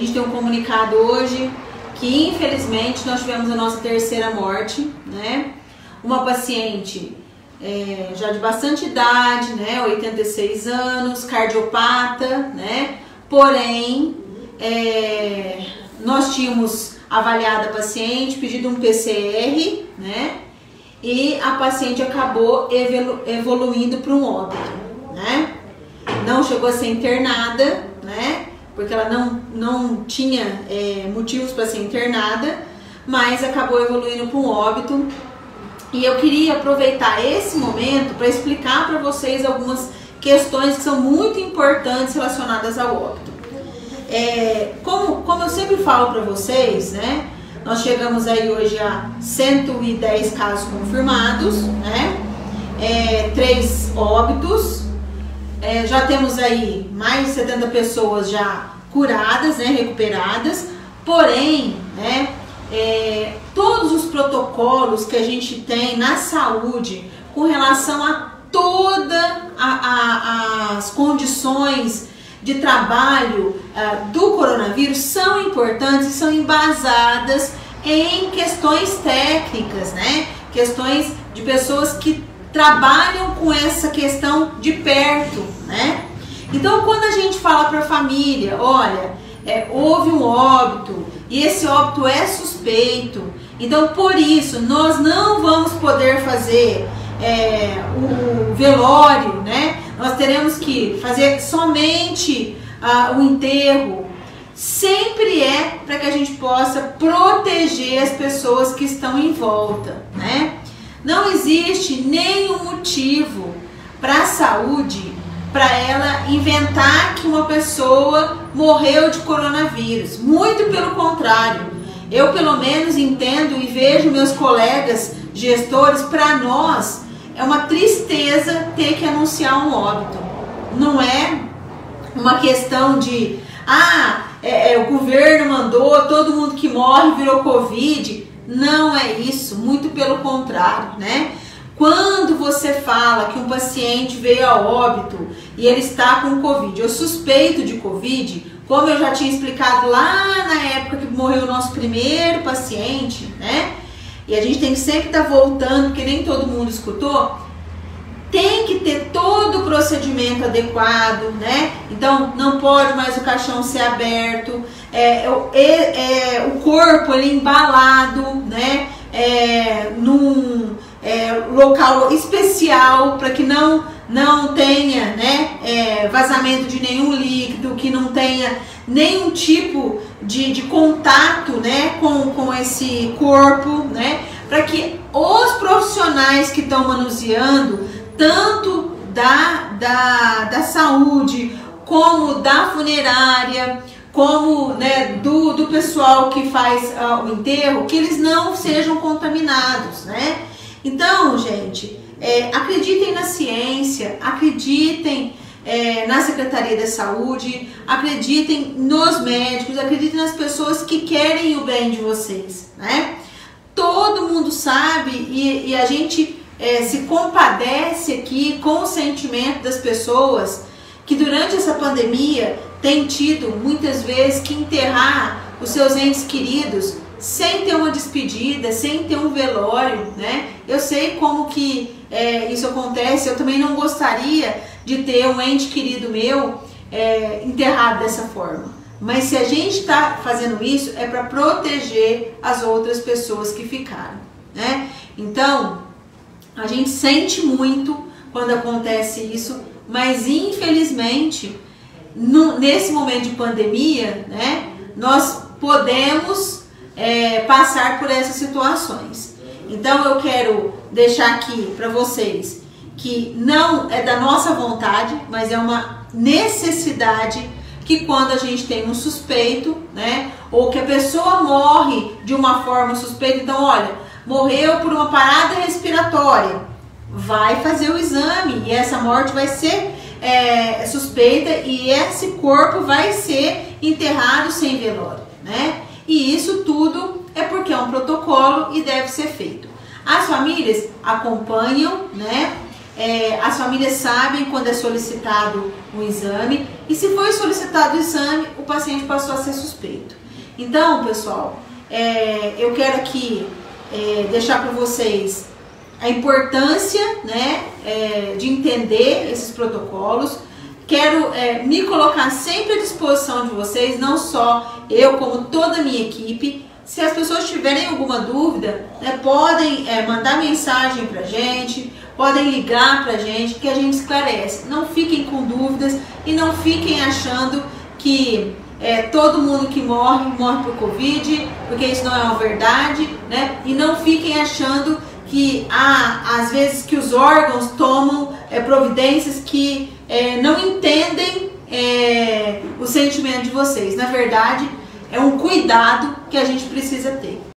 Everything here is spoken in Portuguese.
gente tem um comunicado hoje que infelizmente nós tivemos a nossa terceira morte, né? Uma paciente já de bastante idade, né? 86 anos, cardiopata, né? Porém, nós tínhamos avaliado a paciente, pedido um PCR, né? E a paciente acabou evoluindo para um óbito, né? Não chegou a ser internada, né? Porque ela não tinha motivos para ser internada, mas acabou evoluindo para um óbito. E eu queria aproveitar esse momento para explicar para vocês algumas questões que são muito importantes relacionadas ao óbito. Como eu sempre falo para vocês, né? Nós chegamos aí hoje a 110 casos confirmados, né? 3 óbitos. Já temos aí mais de 70 pessoas já curadas, né, recuperadas, porém, né, todos os protocolos que a gente tem na saúde com relação a todas as condições de trabalho do coronavírus são importantes e são embasadas em questões técnicas, né, questões de pessoas que trabalham com essa questão de perto, né? Então, quando a gente fala para a família, olha, houve um óbito e esse óbito é suspeito, então por isso nós não vamos poder fazer o velório, né? Nós teremos que fazer somente o enterro. Sempre para que a gente possa proteger as pessoas que estão em volta, né? Não existe nenhum motivo para a saúde, para ela inventar que uma pessoa morreu de coronavírus. Muito pelo contrário. Eu pelo menos entendo e vejo meus colegas gestores, para nós é uma tristeza ter que anunciar um óbito. Não é uma questão de, o governo mandou, todo mundo que morre virou Covid. Não é isso, muito pelo contrário, né? Quando você fala que um paciente veio a óbito e ele está com Covid ou suspeito de Covid, como eu já tinha explicado lá na época que morreu o nosso primeiro paciente, né? E a gente tem que sempre estar voltando, porque nem todo mundo escutou. Tem que ter todo o procedimento adequado, né? Então não pode mais o caixão ser aberto, o corpo ele embalado, né? Num local especial para que não tenha, né, vazamento de nenhum líquido, que não tenha nenhum tipo de contato, né, com esse corpo, né? Para que os profissionais que estão manuseando tanto da saúde, como da funerária, como, né, do pessoal que faz o enterro, que eles não sejam contaminados, né? Então, gente, acreditem na ciência, acreditem na Secretaria da Saúde, acreditem nos médicos, acreditem nas pessoas que querem o bem de vocês, né? Todo mundo sabe e a gente se compadece aqui com o sentimento das pessoas que durante essa pandemia tem tido muitas vezes que enterrar os seus entes queridos sem ter uma despedida, sem ter um velório, né? Eu sei como que isso acontece, eu também não gostaria de ter um ente querido meu enterrado dessa forma. Mas se a gente está fazendo isso, é para proteger as outras pessoas que ficaram, né? Então, a gente sente muito quando acontece isso, mas infelizmente, nesse momento de pandemia, né, nós podemos passar por essas situações. Então eu quero deixar aqui para vocês que não é da nossa vontade, mas é uma necessidade que quando a gente tem um suspeito, né, ou que a pessoa morre de uma forma suspeita, então olha, morreu por uma parada respiratória, vai fazer o exame e essa morte vai ser suspeita e esse corpo vai ser enterrado sem velório, né? E isso tudo é porque é um protocolo e deve ser feito. As famílias acompanham, né? As famílias sabem quando é solicitado um exame e se foi solicitado o exame, o paciente passou a ser suspeito. Então, pessoal, eu quero aqui deixar para vocês a importância, né, de entender esses protocolos. Quero me colocar sempre à disposição de vocês, não só eu, como toda a minha equipe. Se as pessoas tiverem alguma dúvida, né, podem mandar mensagem pra gente, podem ligar pra gente, que a gente esclarece. Não fiquem com dúvidas e não fiquem achando que todo mundo que morre por Covid, porque isso não é uma verdade, né? E não fiquem achando que às vezes que os órgãos tomam providências que não entendem o sentimento de vocês. Na verdade, é um cuidado que a gente precisa ter.